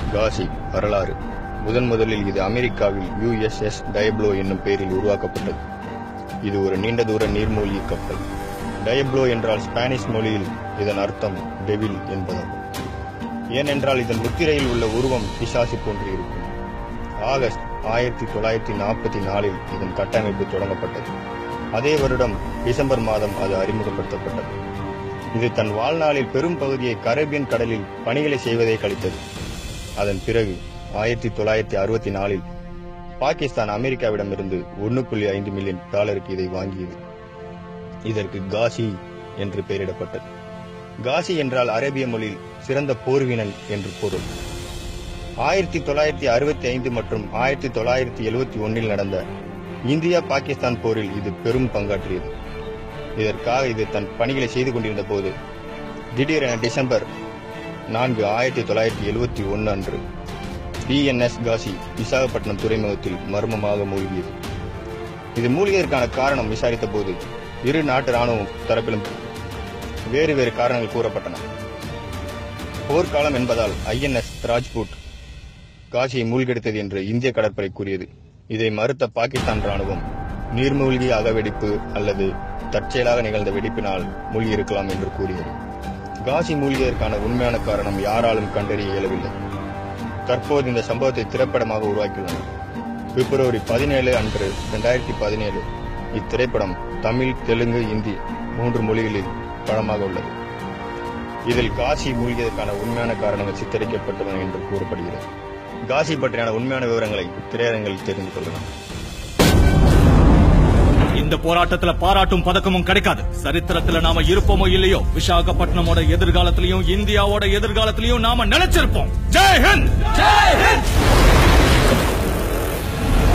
காசி வரலாறு. முதலில் இது அமெரிக்காவில் USS டயப்ளோ என்னும் பெயரில் உருவாக்கப்பட்டது. இது ஒரு நீண்ட தூர நீர்மூழ்கி கப்பல். டயப்ளோ என்றால் ஸ்பானிஷ் மொழியில் இதன் அர்த்தம் டெவில் என்பதாகும். ஏனென்றால் இதன் முத்திரையில் உள்ள உருவம் பிசாசு போன்று இருக்கும். ஆகஸ்ட் 1944 இதன் கட்டமைப்பு தொடங்கப்பட்டது. அதே வருடம் டிசம்பர் மாதம் அது அறிமுகப்படுத்தப்பட்டது. இது தன் வாழ்நாளில் பெரும் பகுதியை கரேபியன் கடலில் பணிகளை செய்வதை கழித்தது. அதன் பிறகு 1964 பாகிஸ்தான் அமெரிக்காவிடமிருந்து $1.5 மில்லியன் இதை வாங்கியது. இதற்கு காசி என்று பெயரிடப்பட்டது. காசி என்றால் அரேபிய மொழியில் சிறந்த போர்வீரன் என்று பொருள். 1965 மற்றும் 1971 நடந்த இந்தியா பாகிஸ்தான் போரில் இது பெரும் பங்காற்றியது. இதற்காக இது தன் பணிகளை செய்து கொண்டிருந்த போது திடீரென டிசம்பர் 4, 1971 அன்று PNS காசி விசாகப்பட்டினம் துறைமுகத்தில் மர்மமாக மூழ்கியது. இது மூழ்கியதற்கான காரணம் விசாரித்த போது இரு நாட்டு ராணுவம் தரப்பிலும் வேறு வேறு காரணங்கள் கூறப்பட்டன. போர்க்காலம் என்பதால் INS ராஜ்பூட் காசியை மூழ்கெடுத்தது என்று இந்திய கடற்படை கூறியது. இதை மறுத்த பாகிஸ்தான் ராணுவம் நீர்மூழ்கி அகவெடிப்பு அல்லது தற்செயலாக நிகழ்ந்த வெடிப்பினால் மூழ்கியிருக்கலாம் என்று கூறியது. காசி மூழ்கியதற்கான உண்மையான காரணம் யாராலும் கண்டறிய இயலவில்லை. தற்போது இந்த சம்பவத்தை திரைப்படமாக உருவாக்கியுள்ளனர். பிப்ரவரி 17 அன்று 2017 இத்திரைப்படம் தமிழ், தெலுங்கு, இந்தி 3 மொழிகளில் படமாக உள்ளது. இதில் காசி மூழ்கியதற்கான உண்மையான காரணங்கள் சித்தரிக்கப்பட்டுள்ளன என்று கூறப்படுகிறது. காசி பற்றியான உண்மையான விவரங்களை திரையரங்கில் தெரிந்து கொள்ளலாம். இந்த போராட்டத்துல பாராட்டும் பதக்கமும் கிடைக்காது. சரித்திரத்துல நாம இருப்போமோ இல்லையோ, விசாகப்பட்டினமோட எதிர்காலத்திலையும் இந்தியாவோட எதிர்காலத்திலையும் நாம நிலைச்சிருப்போம். ஜெய் ஹிந்த்.